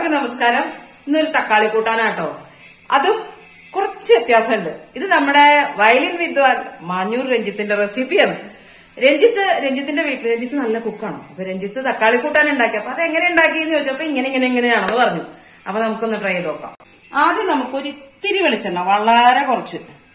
എല്ലാവർക്കും നമസ്കാരം. ഇന്നൊരു തക്കാളി കൂട്ടാനാട്ടോ. അതും കുറച്ച് വ്യത്യാസമുണ്ട്. ഇത് നമ്മുടെ വയലിൻ വിദ്വാൻ മാഞ്ഞൂർ രഞ്ജിത്തിന്റെ റെസിപ്പിയാണ്. രഞ്ജിത്തിന്റെ വീട്ടിൽ രഞ്ജിത്ത് നല്ല കുക്കാണ്. അപ്പൊ രഞ്ജിത്ത് തക്കാളി കൂട്ടാൻ ഉണ്ടാക്കി. അപ്പൊ അത് എങ്ങനെ ഉണ്ടാക്കിയെന്ന് ചോദിച്ചപ്പോ ഇങ്ങനെയാണെന്ന് പറഞ്ഞു. അപ്പൊ നമുക്കൊന്ന് ട്രൈ ചെയ്ത് നോക്കാം. ആദ്യം നമുക്കൊരു ഇത്തിരി വെളിച്ചെണ്ണ, വളരെ കുറച്ച്.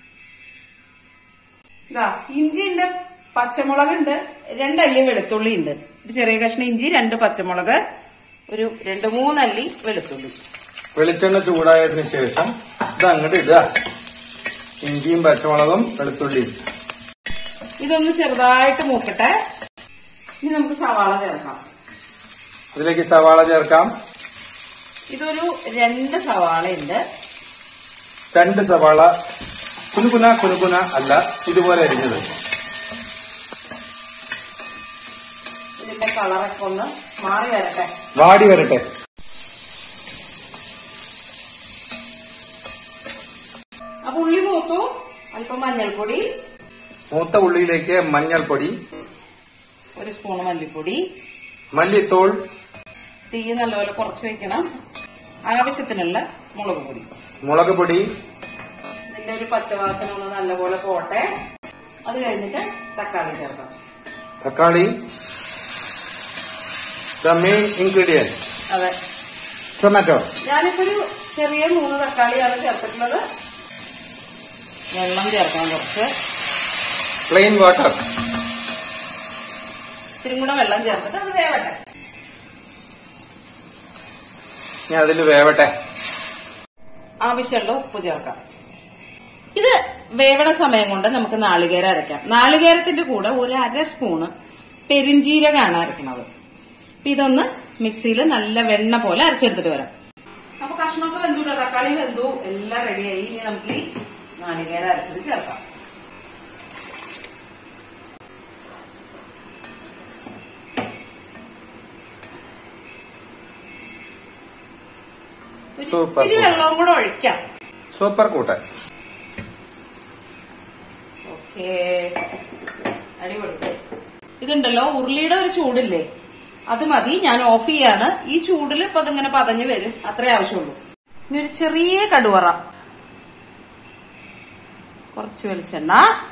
ഇതാ ഇഞ്ചിയുണ്ട്, പച്ചമുളകുണ്ട്, 2 അല്ലി വെളുത്തുള്ളി ഉണ്ട്, ഒരു ചെറിയ കഷ്ണം ഇഞ്ചി, 2 പച്ചമുളക്, ഒരു 2-3 അല്ലി വെളുത്തുള്ളി. വെളിച്ചെണ്ണ ചൂടായതിനു ശേഷം ഇത് അങ്ങോട്ട് ഇടുക. ഇഞ്ചിയും പച്ചമുളകും വെളുത്തുള്ളിയും ഇതൊന്ന് ചെറുതായിട്ട് മൂക്കട്ടെ. ഇനി നമുക്ക് സവാള ചേർക്കാം. ഇതിലേക്ക് സവാള ചേർക്കാം. ഇതൊരു 2 സവാളയുണ്ട്. 2 സവാള കുനുകുന അല്ല, ഇതുപോലെ അരിഞ്ഞത്. ഇതിന്റെ കളറൊക്കെ ഒന്ന് വാടി വരട്ടെ. അപ്പൊ ഉള്ളി മൂത്തു. അല്പം മഞ്ഞൾപ്പൊടി, മൂത്ത ഉള്ളിയിലേക്ക് മഞ്ഞൾപ്പൊടി, 1 സ്പൂൺ മല്ലിപ്പൊടി, മല്ലിത്തോൾ, തീ നല്ലപോലെ കുറച്ച് വെക്കണം. ആവശ്യത്തിനുള്ള മുളക് പൊടി. ഇതിന്റെ ഒരു പച്ചവാസന ഒന്ന് നല്ലപോലെ പോട്ടെ. അത് കഴിഞ്ഞിട്ട് തക്കാളി ചേർക്കാം. തക്കാളി ദ മെയിൻ ഇൻഗ്രീഡിയന്റ്. അതെ, ടൊമാറ്റോ. ഞാനിപ്പോ ഒരു ചെറിയ 3 തക്കാളിയാണ് ചേർത്തിട്ടുള്ളത്. വെള്ളം ചേർക്കണം കുറച്ച്. Plain water. ഇത്തിരി കൂടെ വെള്ളം ചേർത്തിട്ട് അത് വേവട്ടെ. ഞാൻ അതിൽ വേവട്ടെ. ആവശ്യമുള്ള ഉപ്പ് ചേർക്കാം. ഇത് വേവണ സമയം കൊണ്ട് നമുക്ക് നാളികേരം അരയ്ക്കാം. നാളികേരത്തിന്റെ കൂടെ ഒരു 1/2 സ്പൂണ് പെരിഞ്ജീരകമാണ് അരയ്ക്കുന്നത്. അപ്പൊ ഇതൊന്ന് മിക്സിയിൽ നല്ല വെണ്ണ പോലെ അരച്ചെടുത്തിട്ട് വരാം. അപ്പൊ കഷ്ണമൊക്കെ വെന്തു, തക്കാളി വെന്തു, എല്ലാം റെഡിയായി. ഇനി നമുക്ക് ഈ നാളികേരം അരച്ചത് ചേർക്കാം. ഇത്തിരി വെള്ളവും കൂടെ ഒഴിക്കാം. സൂപ്പർ കൂട്ടാൻ. ഓക്കേ, അടിപൊളി. ഇതുണ്ടല്ലോ, ഉരുളിയുടെ ഒരു ചൂടില്ലേ, അത് മതി. ഞാൻ ഓഫ് ചെയ്യാണ്. ഈ ചൂടിൽ ഇപ്പൊ അതിങ്ങനെ പതഞ്ഞു വരും, അത്രേ ആവശ്യമുള്ളൂ. ഇനി ഒരു ചെറിയ കടുവറ, കുറച്ച് വെളിച്ചെണ്ണ,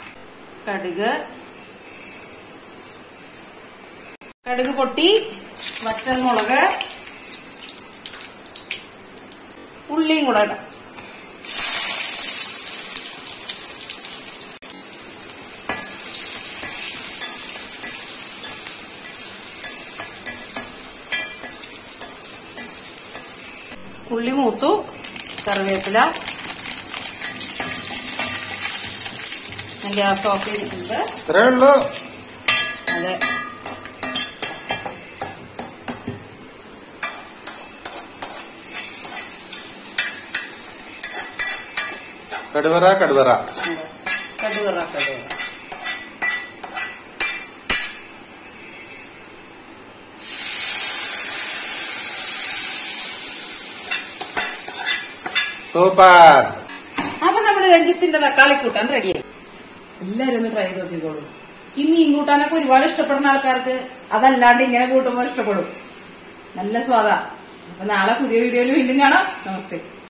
കടുക് പൊട്ടി, വറ്റൽമുളക്, ഉള്ളിയും കൂടെ ഇടാം. ഉള്ളി മൂത്തു. കറിവേപ്പില. ഗ്യാസ് ഓഫ് ചെയ്തിട്ടുണ്ട്. ഇത്രേ ഉള്ളൂ. അതെ, കടുവറ. സൂപ്പർ. അപ്പൊ നമ്മുടെ രഞ്ജിത്തിന്റെ തക്കാളി കൂട്ടാൻ റെഡിയായി. എല്ലാരും ഒന്ന് ട്രൈ ചെയ്ത് നോക്കിക്കോളൂ. ഈ മീൻ കൂട്ടാനൊക്കെ ഒരുപാട് ഇഷ്ടപ്പെടുന്ന ആൾക്കാർക്ക് അതല്ലാണ്ട് ഇങ്ങനെ കൂട്ടുമ്പോൾ ഇഷ്ടപ്പെടും. നല്ല സ്വാദാ. അപ്പൊ നാളെ പുതിയ വീഡിയോയിൽ വീണ്ടും കാണാം. നമസ്തേ.